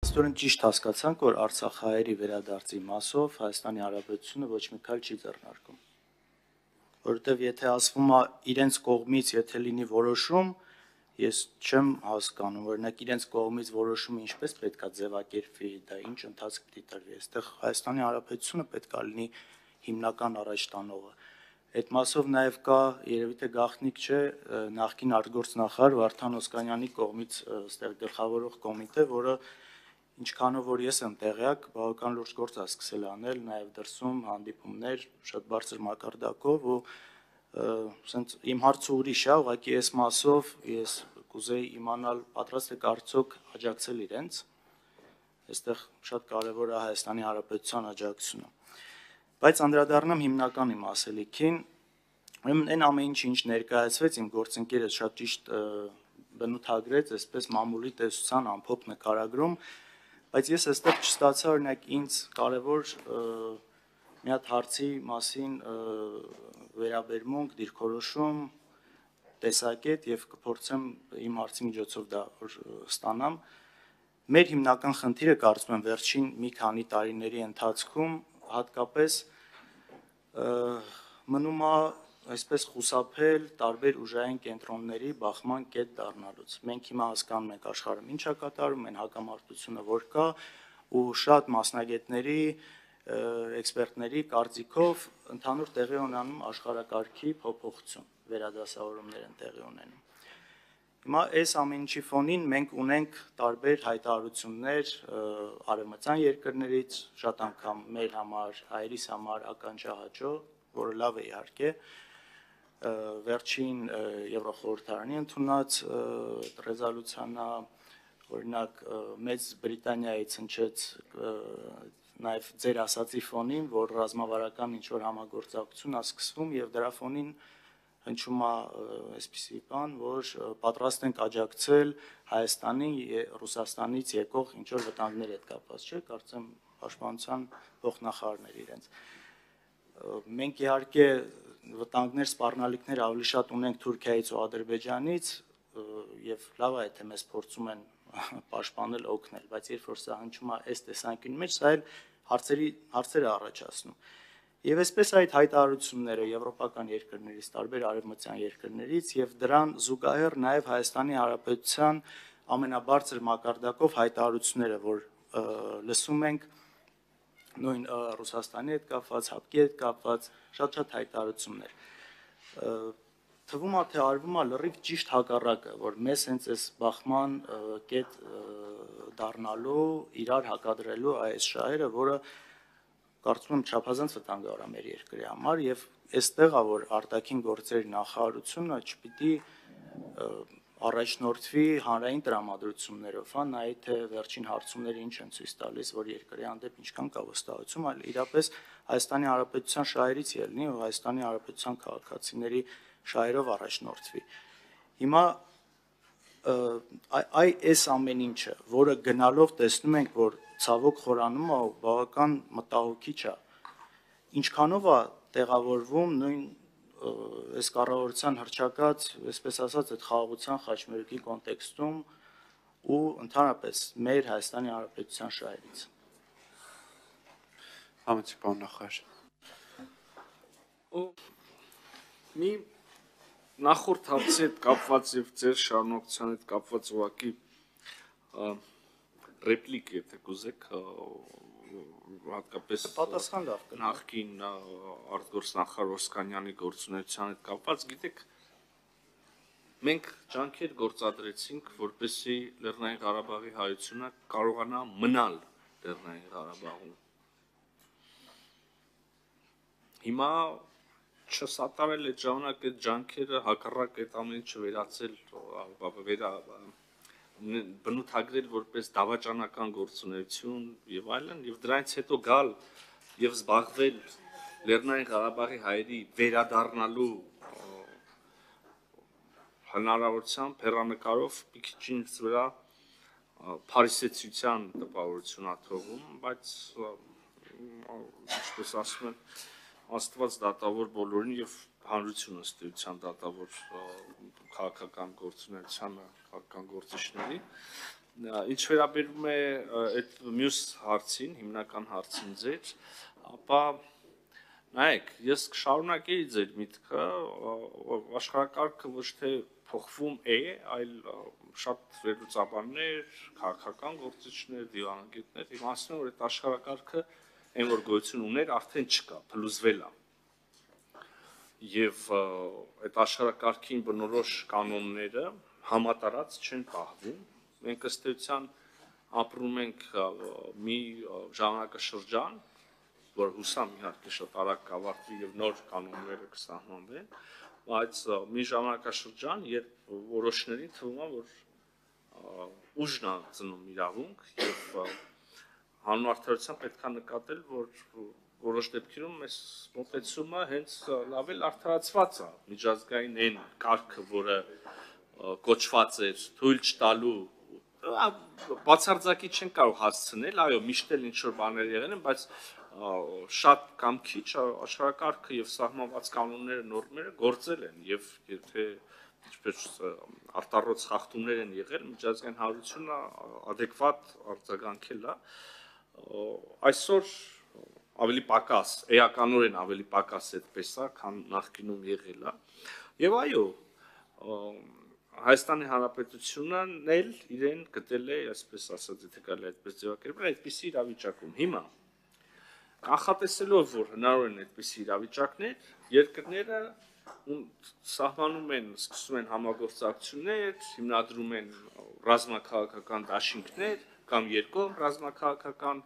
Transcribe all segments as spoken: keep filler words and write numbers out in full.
Ստորեն ճիշտ հասկացանք, որ Արցախահայերի վերադարձի մասով Հայաստանի Հանրապետությունը ոչ մի քայլ չի ձեռնարկում։ Որովհետև եթե ասվում է իրենց կողմից, եթե լինի որոշում, ես չեմ հասկանում, օրինակ իրենց կողմից որոշումը ինչպես պետք է ձևակերպվի, դա ինչ ընթացք պիտի տրվի, այստեղ Հայաստանի Հանրապետությունը պետք է լինի հիմնական առաջտանողը։ Այդ մասով նաև կա, երևի թե գաղտնիք չէ, նախկին արտգործնախարար Վարդան Օսկանյանի կողմից այստեղ գլխավորող կոմիտե, որը ինչքանով որ ես եմ տեղյակ, բավական լուրջ գործ է սկսել անել, նաև դրսում հանդիպումներ շատ բարձր մակարդակով ու ասենց իմ հարցը ուրիշ է, ուղղակի այս մասով ես կուզեի իմանալ պատրաստ եք արդյոք աջակցել իրենց, այստեղ շատ կարևոր է Հայաստանի Հանրապետության աջակցությունը։ Բայց անդրադառնամ հիմնական իմ ասելիքին, ուրեմն այն ամեն ինչ ինչ ներկայացվեց իմ գործընկերս շատ ճիշտ բնութագրեց, այսպես մամուլի տեսության ամփոփ նկարագրում, բայց ես այստեղ չստացա օրինակ ինձ կարևոր մի հատ հարցի մասին վերաբերմունք, դիրքորոշում, տեսակետ եւ կփորձեմ իմ հարցի միջոցով դա ստանամ։ Մեր հիմնական խնդիրը կարծում եմ վերջին մի քանի տարիների ընթացքում հատկապես մնում է այսպես խուսափել տարբեր ուժային կենտրոնների բախման կետ դառնալուց։ Մենք հիմա հասկանում ենք աշխարհում ինչ է կատարում, այն հակամարտությունը որ կա ու շատ մասնագետների, էքսպերտների կարծիքով ընդհանուր տեղի ունենում աշխարհակարգի փոփոխություն, վերադասավորումներ են տեղի ունենում։ Հիմա այս ամեն ինչի ֆոնին մենք ունենք տարբեր հայտարարություններ արևմտյան երկրներից, շատ անգամ մեր համար, հայերիս համար ականջահաճո, որը լավ է իհարկե, վերջին Եվրոխորհրդարանի ընդունած ռեզոլյուցիան, օրինակ Մեծ Բրիտանիայից հնչեց նաև ձեր ասացի ֆոնին, որ ռազմավարական ինչ-որ համագործակցություն է սկսվում եւ դրա ֆոնին հնչում է այսպիսի բան, որ պատրաստ ենք աջակցել Հայաստանին Ռուսաստանից եկող ինչ-որ վտանգների հետ կապված, չէ՞, կարծեմ պաշտպանության փոխնախարարներ իրենց։ Մենք իհարկե վտանգներ, սպառնալիքներ ավելի շատ ունենք Թուրքիայից ու Ադրբեջանից եւ լավ է, թե մեզ փորձում են պաշտպանել, օգնել, բայց երբ որ սա հնչում է այս տեսանկյունի մեջ, սա էլ հարցերի հարցեր է առաջացնում։ Եվ այսպես այդ հայտարարությունները եվրոպական երկրներից, տարբեր արևմտյան երկրներից եւ դրան զուգահեռ նաեւ Հայաստանի Հանրապետության ամենաբարձր մակարդակով հայտարարությունները, որ լսում ենք նույն Ռուսաստանի հետ կապված, ՀԱՊԿ-ի հետ կապված, շատ-շատ հայտարարություններ։ Թվում է, թե արվում է լրիվ ճիշտ հակառակը, որ մեզ հենց այս բախման կետ դառնալու, իրար հակադրելու այս շահերը, որը կարծում եմ չափազանց վտանգավոր է մեր երկրի համար եւ այստեղ է որ արտաքին գործերի նախարարությունը չպիտի առաջնորդվի հանրային տրամադրություններով, հա, նայ թե վերջին հարցումները ինչ են ցույց տալիս, որ երկրի հանդեպ ինչքան կա վստահություն, այլ իրապես Հայաստանի Հանրապետության շահերից ելնի ու Հայաստանի Հանրապետության քաղաքացիների շահերով առաջնորդվի։ Հիմա այ այս ամեն ինչը, որը գնալով տեսնում ենք, որ ցավոք խորանում է ու բավական մտահոգիչ է, ինչքանով է տեղավորվում նույն այս կառավարության հռչակած, այսպես ասած, այդ խաղաղության խաչմերուկի կոնտեքստում ու ընդհանրապես մեր Հայաստանի Հանրապետության շահերից։ Համեցի պարոն նախարար։ Մի նախորդ հարցի հետ կապված եւ ձեր շարունակության հետ կապված ուղղակի ռեպլիկ, եթե կուզեք, հատկապես պատասխան լավ կլինի։ Նախկին արտգործնախարար Օսկանյանի գործունեության հետ կապված, գիտեք, մենք ջանքեր գործադրեցինք, որպեսզի Լեռնային Ղարաբաղի հայությունը կարողանա մնալ Լեռնային Ղարաբաղում։ Հիմա չսատարել այդ ժամանակ այդ ջանքերը հակառակ այդ ամեն ինչը վերացել, վերա բնութագրել որպես դավաճանական գործունեություն եւ այլն եւ դրանից հետո գալ եւ զբաղվել Լեռնային Ղարաբաղի հայերի վերադառնալու հնարավորությամբ հեռանկարով մի քիչ ինձ վրա փարիսեցության տպավորություն ա թողում, բայց ինչպես ասում են, Աստված դատավոր բոլորին եւ հանրությունը ըստ էության դատավոր քաղաքական գործունեությանը, քաղաքական գործիչների, Ինչ վերաբերում է այդ մյուս հարցին, հիմնական հարցին ձեր, ապա նայեք, ես կշարունակեի ձեր միտքը, աշխարհակարգը ոչ թե փոխվում է, այլ շատ վերլուծաբաններ, քաղաքական գործիչներ, դիվանագետներ իմացնում են, որ այդ աշխարհակարգը այն որ գոյություն ուներ, արդեն չկա, փլուզվել է։ Եվ այդ աշխարհակարգին բնորոշ կանոնները համատարած չեն պահվում։ Մենք ըստ էության ապրում ենք մի ժամանակաշրջան, որ հուսամ իհարկե շատ արագ կավարտվի եւ նոր կանոնները կսահմանվեն, բայց մի ժամանակաշրջան, երբ որոշներին թվում է, որ ուժն է ծնում իրավունք եւ հանուն արդարության պետք է նկատել, որ որոշ դեպքերում այս մոտեցումը հենց լավ էլ արդարացված է միջազգային այն կարգը, որը կոչված էր թույլ չտալու բացարձակի չեն կարող հասցնել, այո, միշտ էլ ինչ որ բաներ եղել են, բայց շատ կամ քիչ աշխարհակարգը եւ սահմանված կանոնները, նորմերը գործել են եւ եթե ինչպես արտառոց խախտումներ են եղել, միջազգային հանրությունը adekvat արձագանքել է։ Այսօր ավելի պակաս, էականորեն ավելի պակաս այդպես է, քան նախկինում եղել է։ Եվ այո, Հայաստանի Հանրապետությունն էլ իրեն գտել է, այսպես ասած, եթե կարելի այդպես ձևակերպել, այդպիսի իրավիճակում։ Հիմա կանխատեսելով, որ հնարավոր են այդպիսի իրավիճակներ, երկրները սահմանում են, սկսում են համագործակցություններ, հիմնադրում են ռազմաքաղաքական դաշինքներ կամ երկկողմ ռազմաքաղաքական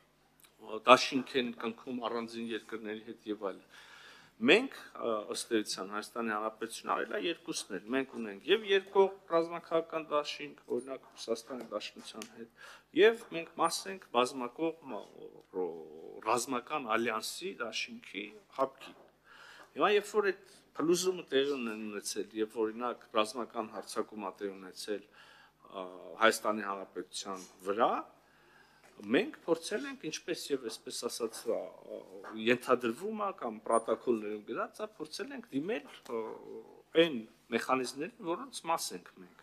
դաշինք են կնքում առանձին երկրների հետ եւ այլն։ Մենք ըստ էության Հայաստանի Հանրապետությունը արել է երկուսն էլ։ Մենք ունենք եւ երկկողմ ռազմաքաղաքական դաշինք, օրինակ Ռուսաստանի Դաշնության հետ, եւ մենք մաս ենք բազմակողմ ռազմական ալյանսի դաշինքի հապկի։ Հիմա երբ որ այդ փլուզումը տեղի ունեցել, եւ օրինակ ռազմական հարձակում է տեղի ունեցել Հայաստանի Հանրապետության վրա, մենք փորձել ենք, ինչպես եւ այսպես ասած ենթադրվում է կամ պրոտոկոլներում գրած է, փորձել ենք դիմել այն մեխանիզմներին, որոնց մաս ենք մենք։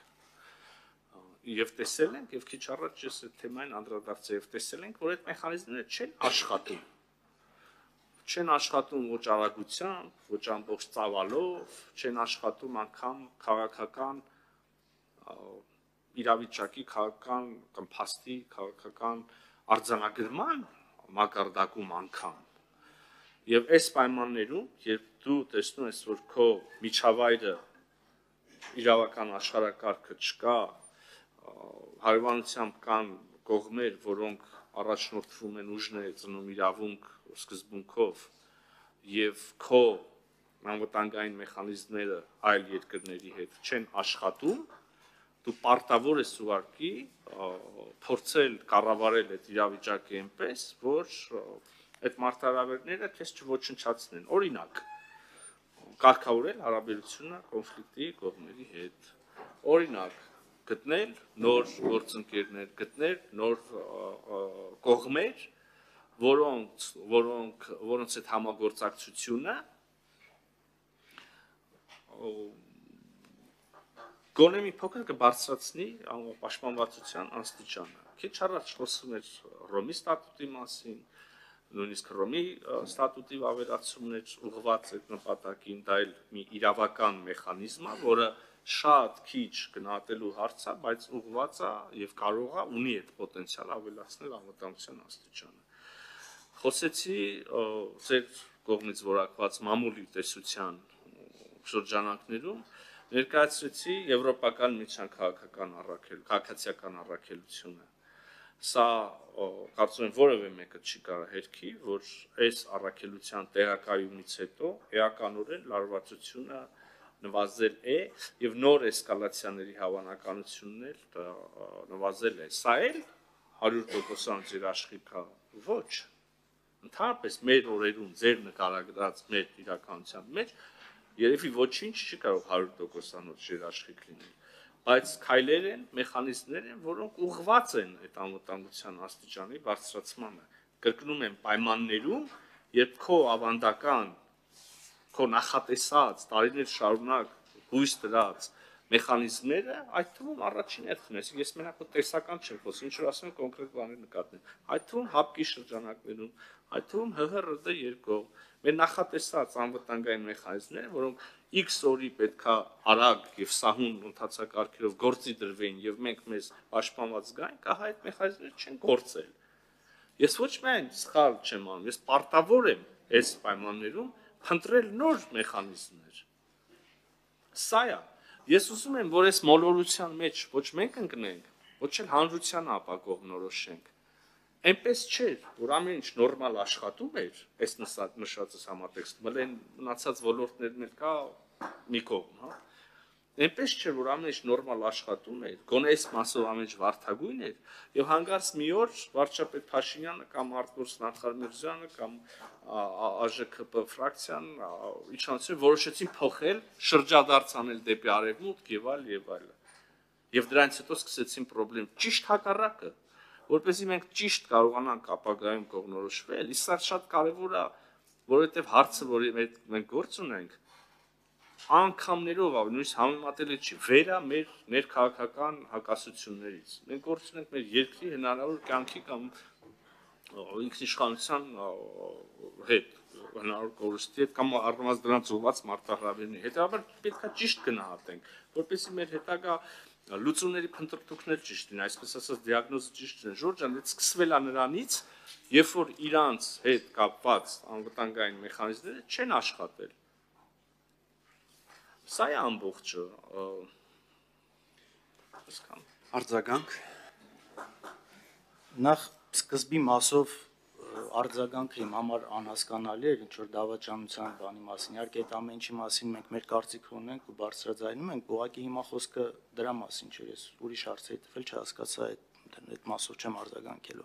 Եվ տեսել ենք, եւ քիչ առաջ ես այդ թեմային անդրադարձա եւ տեսել ենք, որ այդ մեխանիզմները չեն աշխատում։ Չեն աշխատում ոչ արագությամբ, ոչ ամբողջ ծավալով, չեն աշխատում անգամ քաղաքական իրավիճակի քաղաքական կամ փաստի քաղաքական արձանագրման մակարդակում անգամ եւ այս պայմաններում երբ դու տեսնում ես որ քո միջավայրը իրավական աշխարհակարգը չկա հարևանությամբ կան կողմեր որոնք առաջնորդվում են ուժները ծնում իրավունք սկզբունքով եւ քո անվտանգային մեխանիզմները այլ երկրների հետ չեն աշխատում դու պարտավոր ես ուղարկի փորձել կառավարել այդ իրավիճակը այնպես, որ այդ մարտահրավերները քեզ չոչնչացնեն։ Օրինակ, կարգավորել հարաբերությունը կոնֆլիկտի կողմերի հետ։ Օրինակ, գտնել նոր գործընկերներ, գտնել նոր կողմեր, որոնց որոնք որոնց այդ համագործակցությունը գոնե մի փոքր կբարձրացնի պաշտպանվածության աստիճանը։ Քիչ առաջ խոսում էր Ռոմի ստատուտի մասին, նույնիսկ Ռոմի ստատուտի վավերացումներ ուղղված այդ նպատակին, դա էլ մի իրավական մեխանիզմ է, որը շատ քիչ գնահատելու հարց է, բայց ուղղված է եւ կարող է ունի այդ պոտենցիալ ավելացնել անվտանգության աստիճանը։ Խոսեցի ձեր կողմից որակված մամուլի տեսության շրջանակներում ներկայացրեցի եվրոպական միջան քաղաքական առաքել, քաղաքացիական առաքելությունը։ Սա կարծում եմ որևէ մեկը չի կարող հերքի, որ այս առաքելության տեղակայումից հետո էականորեն լարվածությունը նվազել է եւ նոր էսկալացիաների հավանականությունն էլ նվազել է։ Սա էլ հարյուր տոկոսանոց երաշխիք է, ոչ։ Ընդհանրապես մեր օրերում ձեր նկարագրած մեր իրականության մեջ երևի ոչինչ չի կարող հարյուր տոկոսանոց երաշխիք լինել, բայց քայլեր են, մեխանիզմներ են, որոնք ուղղված են այդ անվտանգության աստիճանի բարձրացմանը։ Կրկնում եմ պայմաններում, երբ քո ավանդական, քո նախատեսած տարիներ շարունակ հույս դրած մեխանիզմները, այդ թվում առաջին հերթին, այսինքն ես մենակ տեսական չեմ խոսում, ինչ որ ասում եմ կոնկրետ բաներ նկատել։ Այդ թվում հապկի շրջանակներում, այդ թվում ՀՀՌԴ երկով մեր նախատեսած անվտանգային մեխանիզմները, որոնք X օրի պետքա արագ եւ սահուն ընթացակարգերով գործի դրվեին եւ մենք մեզ պաշտպանված գայինք, ահա այդ մեխանիզմները չեն գործել։ Ես ոչ միայն սխալ չեմ անում, ես պարտավոր եմ այս պայմաններում փնտրել նոր մեխանիզմներ։ Սա է։ Ես ուզում եմ, որ այս մոլորության մեջ ոչ մենք ընկնենք, ոչ էլ հանրությանը ապակող նորոշենք։ Այնպես չէր, որ ամեն ինչ նորմալ աշխատում էր, այս նշածս համատեքստում, էլ մնացած ոլորտներն էլ կա մի կողմ, հա։ Այնպես չէր, որ ամեն ինչ նորմալ աշխատում էր, գոնե այս մասով ամեն ինչ վարդագույն էր, եւ հանգարց մի օր վարչապետ Փաշինյանը կամ արտգործ Նախարար Միրզյանը կամ ԱԺՔՊ ֆրակցիան իշխանությունը որոշեցին փոխել, շրջադարձ անել դեպի արևմուտք եւ այլ եւ այլ։ Եվ դրանից հետո սկսեցին խնդրեմ ճիշտ հակառակը, որպեսզի մենք ճիշտ կարողանանք ապագայում կողմնորոշվել, իսկ սա շատ կարեւոր է, որովհետեւ հարցը, որի մենք գործ ունենք, անգամներով նույնիսկ համեմատելի չի վերա մեր ներքաղաքական հակասություններից։ Մենք գործ ունենք մեր երկրի հնարավոր կյանքի կամ ինքնիշխանության հետ հնարավոր կորստի հետ կամ առնվազն դրանց ուղղված մարտահրավերների։ Հետևաբար պետք է ճիշտ գնահատենք, որպեսզի մեր հետագա լուծումների փնտրտուքներ ճիշտ լինեն, այսպես ասած դիագնոզը ճիշտ լինի։ Ժորժ ջան, դա սկսվել է նրանից, երբ որ իրանց հետ կապված անվտանգային մեխանիզմները չեն աշխատել։ Սա է ամբողջը։ Արձագանք։ Նախ սկզբի մասով արձագանքը իմ համար անհասկանալի էր, ինչ որ դավաճանության բանի մասին։ Իհարկե այդ ամեն ինչի մասին մենք մեր կարծիքը ունենք ու բարձրաձայնում ենք, ուղղակի հիմա խոսքը դրա մասին չէ, ես ուրիշ հարցերի տվել չհասկացա այդ այդ մասով չեմ արձագանքելու։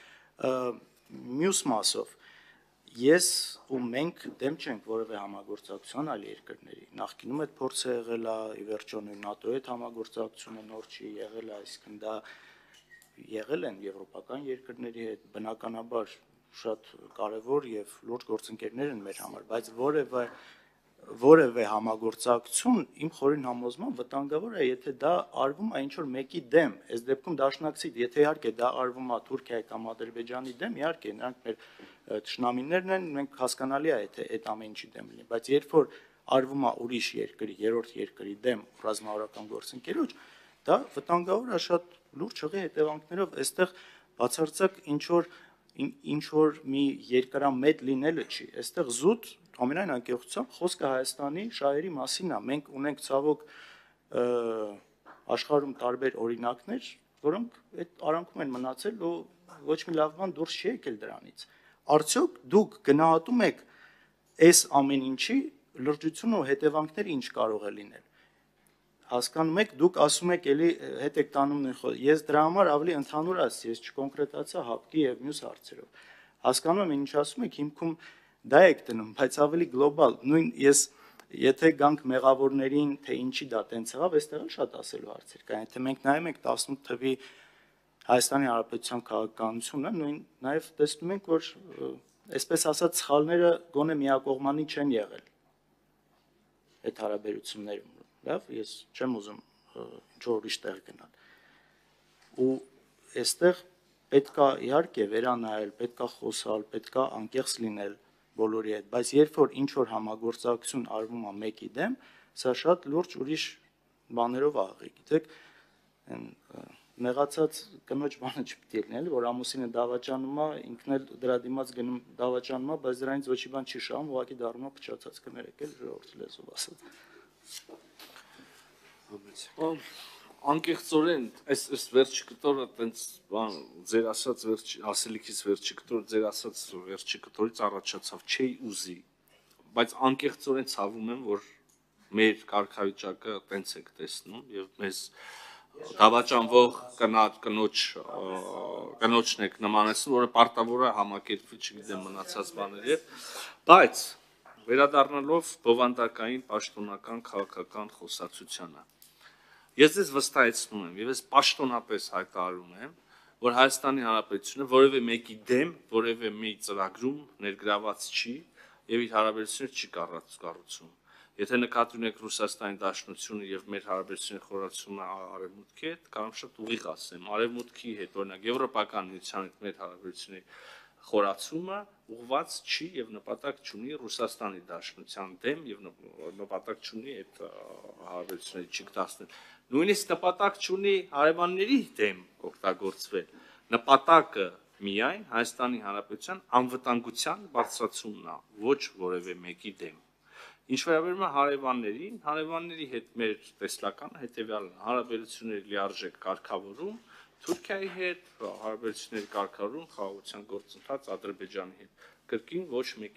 Մյուս մասով ես ու մենք դեմ չենք որևէ համագործակցության այլ երկրների։ Նախկինում այդ փորձը եղել է, ի վերջո նույն ՆԱՏՕ-ի հետ համագործակցությունը նոր չի եղել, այսինքն դա եղել են եվրոպական երկրների հետ, բնականաբար շատ կարևոր եւ լուրջ գործընկերներ են մեր համար, բայց որևէ որևէ համագործակցություն իմ խորին համոզմամբ վտանգավոր է, եթե դա արվում է ինչ որ մեկի դեմ, այս դեպքում դաշնակցի, եթե իհարկե դա արվում է Թուրքիայի կամ Ադրբեջանի դեմ, իհարկե նրանք մեր թշնամիներն են, մենք հասկանալի է, եթե այդ ամեն ինչի դեմ լինի, բայց երբ որ արվում է ուրիշ երկրի, երրորդ երկրի դեմ ռազմավարական գործընկերոջ, դա վտանգավոր է շատ լուրջ հղի հետևանքներով, այստեղ բացարձակ ինչ որ ինչ որ մի երկարամետ լինելը չի, այստեղ զուտ ամենայն անկեղծությամբ խոսքը Հայաստանի շահերի մասին է, մենք ունենք ցավոք աշխարհում տարբեր օրինակներ, որոնք այդ արանքում են մնացել ու ոչ մի լավ բան դուրս չի եկել դրանից։ Արդյոք դուք գնահատում եք այս ամեն ինչի լրջությունը ու հետևանքները ինչ կարող է լինել։ Հասկանում եք, դուք ասում եք, էլի հետ եք տանում նույն խոսքը։ Ես դրա համար ավելի ընդհանուր ասացի, ես չկոնկրետացա հապկի եւ մյուս հարցերով։ Հասկանում եմ, ինչ ասում եք, հիմքում դա եք դնում, բայց ավելի գլոբալ։ Նույն ես եթե գանք մեղավորներին, թե ինչի դա տենց եղավ, այստեղ էլ շատ ասելու հարցեր կան։ Եթե մենք նայում ենք տասնութ թվի Հայաստանի Հանրապետության քաղաքականությունը, նույն նաեւ տեսնում ենք, որ այսպես ասած սխալները գոնե միակողմանի չեն եղել այդ հարաբերություններում։ Լավ, ես չեմ ուզում ինչ-որ ուրիշ տեղ գնալ։ Ու այստեղ պետքա իհարկե վերանայել, պետքա խոսալ, պետքա անկեղծ լինել բոլորի հետ, բայց երբ որ ինչ-որ համագործակցություն արվում է մեկի դեմ, սա շատ լուրջ ուրիշ բաներով աղի, գիտեք, մեղացած կնոջ բանը չպետք է լինի, որ ամուսինը դավաճանում է, ինքն էլ դրա դիմաց գնում դավաճանում է, բայց դրանից ոչ մի բան չի շահում, ուղղակի դառնում է փչացած կներեք էլ ժողովրդի լեզվով ասած։ Անկեղծորեն այս այս վերջի կտորը տենց բան ձեր ասած վերջի ասելիքից վերջի կտորը ձեր ասած վերջի կտորից առաջացավ չի ուզի, բայց անկեղծորեն ցավում եմ, որ մեր կարգավիճակը տենց եք տեսնում եւ մեզ դավաճանվող կնոջ կնոջ կնոջն եք նմանեցնում, որը պարտավոր է համակերպվի, չգիտեմ, մնացած բաների հետ, բայց վերադառնալով բովանդակային պաշտոնական քաղաքական խոսակցությանը ես ձեզ վստահեցնում եմ եւ ես պաշտոնապես հայտարարում եմ, որ Հայաստանի Հանրապետությունը որևէ մեկի դեմ, որևէ մի ծրագրում ներգրաված չի եւ իր հարաբերությունները չի կառուցում։ Եթե նկատի ունեք Ռուսաստանի Դաշնությունը եւ մեր հարաբերությունների խորացումը Արևմուտքի հետ, կարող շատ ուղիղ ասեմ, Արևմուտքի հետ, օրինակ Եվրոպական միության հետ մեր հարաբերությունների խորացումը ուղղված չի եւ նպատակ չունի Ռուսաստանի Դաշնության դեմ եւ նպատակ չունի այդ հարաբերությունները չկտացնել։ Նույնիսկ նպատակ չունի հարևանների դեմ օգտագործվել։ Նպատակը միայն Հայաստանի Հանրապետության անվտանգության բարձրացումն է, ոչ որևէ մեկի դեմ։ Ինչ վերաբերում է հարևաններին, հարևանների հետ մեր տեսլականը հետեւյալն է՝ հարաբերությունների լիարժեք կարգավորում Թուրքիայի հետ, հարաբերությունների կարգավորում խաղաղության գործընթաց Ադրբեջանի հետ։ Կրկին ոչ մեկի